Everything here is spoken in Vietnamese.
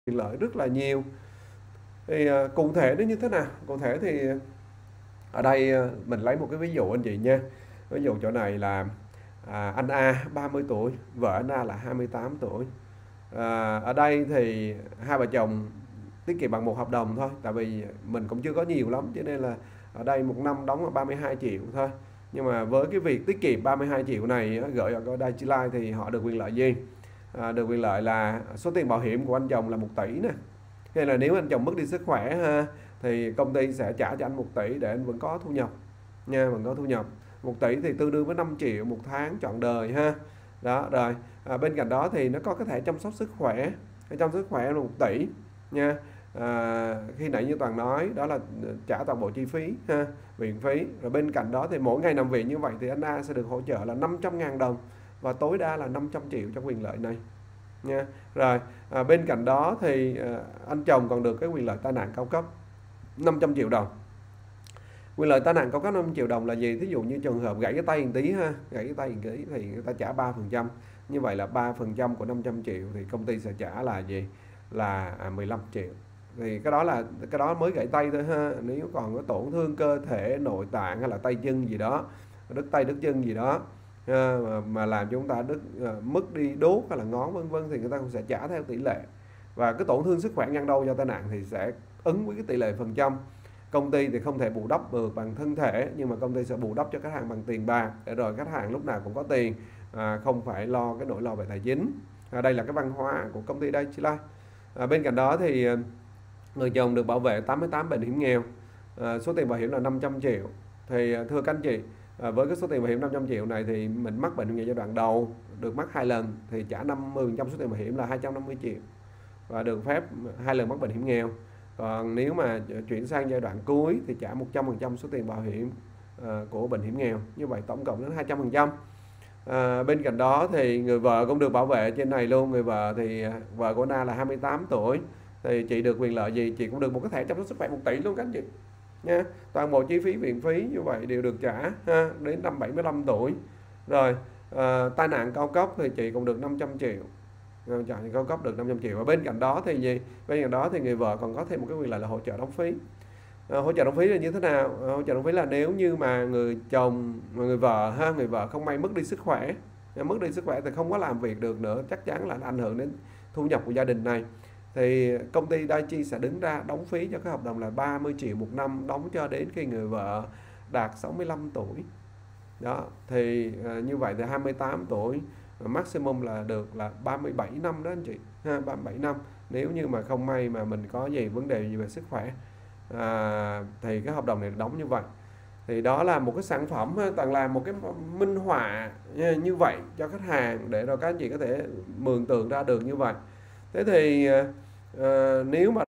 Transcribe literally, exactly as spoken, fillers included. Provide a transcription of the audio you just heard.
quyền lợi rất là nhiều. Thì à, cụ thể nó như thế nào? Cụ thể thì ở đây à, mình lấy một cái ví dụ anh chị nha. Ví dụ chỗ này là à, anh A ba mươi tuổi, vợ anh A là hai mươi tám tuổi. À, ở đây thì hai vợ chồng tiết kiệm bằng một hợp đồng thôi, tại vì mình cũng chưa có nhiều lắm, cho nên là ở đây một năm đóng là ba mươi hai triệu thôi. Nhưng mà với cái việc tiết kiệm ba mươi hai triệu này gửi ở Dai-chi Life thì họ được quyền lợi gì? À, được quyền lợi là số tiền bảo hiểm của anh chồng là một tỷ nè. Hay là nếu anh chồng mất đi sức khỏe ha, thì công ty sẽ trả cho anh một tỷ để anh vẫn có thu nhập nha, vẫn có thu nhập. Một tỷ thì tương đương với năm triệu một tháng trọn đời ha. Đó rồi, à, bên cạnh đó thì nó có cái thẻ chăm sóc sức khỏe, chăm sóc sức khỏe là một tỷ nha. À, khi nãy như Toàn nói đó là trả toàn bộ chi phí ha, viện phí. Rồi bên cạnh đó thì mỗi ngày nằm viện như vậy thì anh A sẽ được hỗ trợ là năm trăm ngàn đồng và tối đa là năm trăm triệu cho quyền lợi này nha. Rồi à, bên cạnh đó thì à, anh chồng còn được cái quyền lợi tai nạn cao cấp năm trăm triệu đồng. Quyền lợi tai nạn cao cấp năm trăm triệu đồng là gì? Thí dụ như trường hợp gãy cái tay một tí ha, gãy cái tay một tí thì người ta trả ba phần trăm. Như vậy là ba phần trăm của năm trăm triệu thì công ty sẽ trả là gì? Là à, mười lăm triệu. Thì cái đó là cái đó mới gãy tay thôi ha. Nếu còn có tổn thương cơ thể nội tạng hay là tay chân gì đó, đứt tay đứt chân gì đó à, mà, mà làm cho chúng ta đứt à, mất đi đốt hay là ngón vân vân thì người ta cũng sẽ trả theo tỷ lệ. Và cái tổn thương sức khỏe ngang đâu do tai nạn thì sẽ ứng với cái tỷ lệ phần trăm. Công ty thì không thể bù đắp được bằng thân thể, nhưng mà công ty sẽ bù đắp cho khách hàng bằng tiền bạc, để rồi khách hàng lúc nào cũng có tiền, à, không phải lo cái nỗi lo về tài chính. À, đây là cái văn hóa của công ty Dai-chi Life. À, bên cạnh đó thì người chồng được bảo vệ tám mươi tám bệnh hiểm nghèo, à, số tiền bảo hiểm là năm trăm triệu. Thì thưa các anh chị, à, với cái số tiền bảo hiểm năm trăm triệu này thì mình mắc bệnh hiểm nghèo giai đoạn đầu được mắc hai lần thì trả năm mươi phần trăm số tiền bảo hiểm là hai trăm năm mươi triệu và được phép hai lần mắc bệnh hiểm nghèo. Còn nếu mà chuyển sang giai đoạn cuối thì trả một trăm phần trăm số tiền bảo hiểm à, của bệnh hiểm nghèo, như vậy tổng cộng đến hai trăm phần trăm. À, bên cạnh đó thì người vợ cũng được bảo vệ trên này luôn. Người vợ thì vợ của Na là hai mươi tám tuổi thì chị được quyền lợi gì? Chị cũng được một cái thẻ chăm sóc sức khỏe một tỷ luôn các anh chị nha. Toàn bộ chi phí viện phí như vậy đều được trả ha, đến năm bảy mươi lăm tuổi. Rồi à, tai nạn cao cấp thì chị cũng được năm trăm triệu, chọn cao cấp được năm trăm triệu. Và bên cạnh đó thì gì? Bên cạnh đó thì người vợ còn có thêm một cái quyền lợi là hỗ trợ đóng phí. À, hỗ trợ đóng phí là như thế nào? À, hỗ trợ đóng phí là nếu như mà người chồng, người vợ ha, người vợ không may mất đi sức khỏe, mất đi sức khỏe thì không có làm việc được nữa, chắc chắn là ảnh hưởng đến thu nhập của gia đình này, thì công ty Dai-chi sẽ đứng ra đóng phí cho cái hợp đồng là ba mươi triệu một năm, đóng cho đến khi người vợ đạt sáu mươi lăm tuổi. Đó thì à, như vậy thì hai mươi tám tuổi maximum là được là ba mươi bảy năm đó anh chị ha, ba mươi bảy năm. Nếu như mà không may mà mình có gì vấn đề gì về sức khỏe à, thì cái hợp đồng này đóng như vậy. Thì đó là một cái sản phẩm, toàn là một cái minh họa như vậy cho khách hàng để rồi các anh chị có thể mường tượng ra được như vậy. Thế thì à, nếu mà